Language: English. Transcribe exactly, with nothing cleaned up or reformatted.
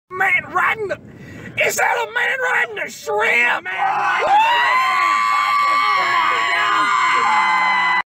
Man riding the, is that a man riding a shrimp? Man riding a shrimp!